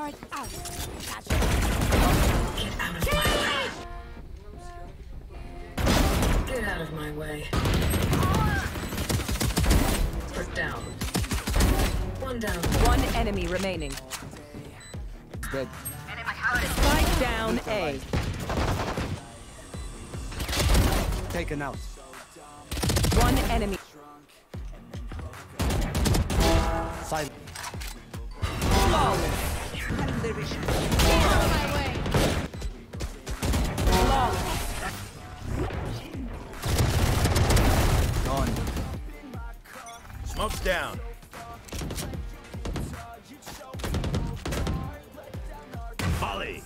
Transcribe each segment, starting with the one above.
Charge out. Gotcha. Get out of my way. Get out of my way. Put down. One down. One enemy remaining. Dead. Spike down A. Taken out. One enemy. Silent. Flawless. Get out of my way. Flawless. Gone. Smoke's down. Volley.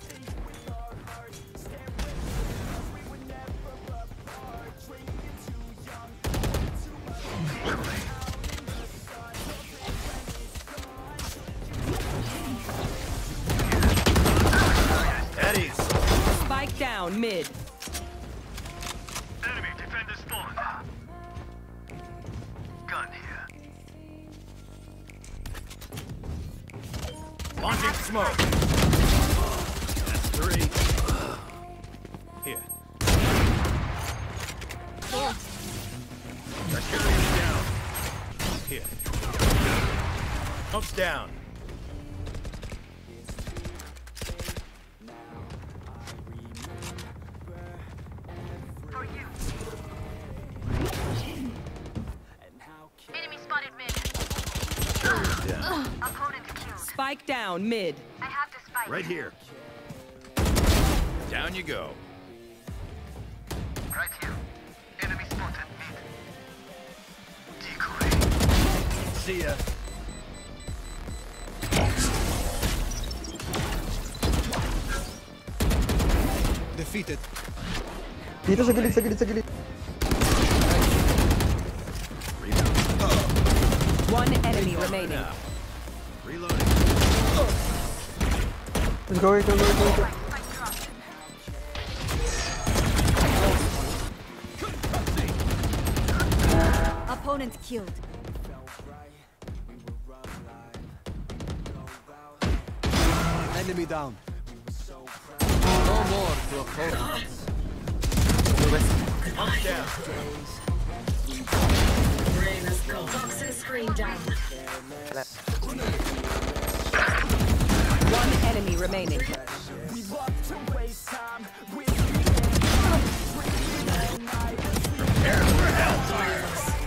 Eddie's. Spike down mid. Enemy defender spawned. Gun here. Launching smoke. That's three. Here. Security's down. Here. Smoke's down. Enemy spotted mid. Security's down. Opponent killed. Spike down mid. I have the spike. Right here. Down you go. Right here. Enemy spotted mid. Decoy. See ya. Defeated. Dito sa gilid, sa gilid, sa gilid. One enemy remaining. Now. Reloading. Let's go, go, go, go, go. Opponent killed. Enemy down. No more to opponents. Smoke's down. Brain is gone. Toxin screen down. One enemy remaining. Prepare for hellfire.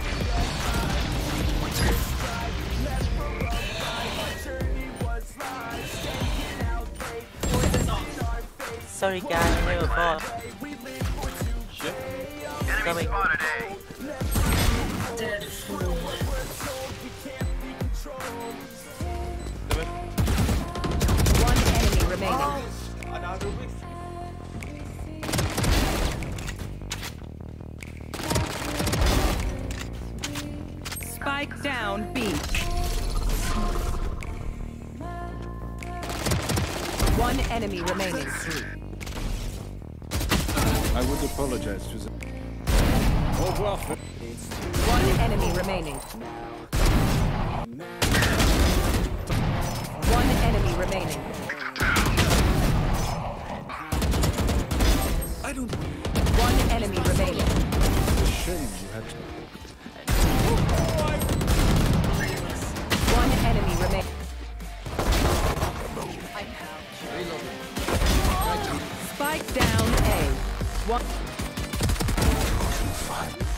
Sorry guys, I have a bot. Shit. Coming. Spotted A. Dead fool. One enemy remaining. Spike down B. One enemy remaining. I would apologize to them. Au revoir. One enemy remaining. One enemy remaining. I don't. One enemy remaining. It's a shame you had to. One enemy remaining. Spike down A. One.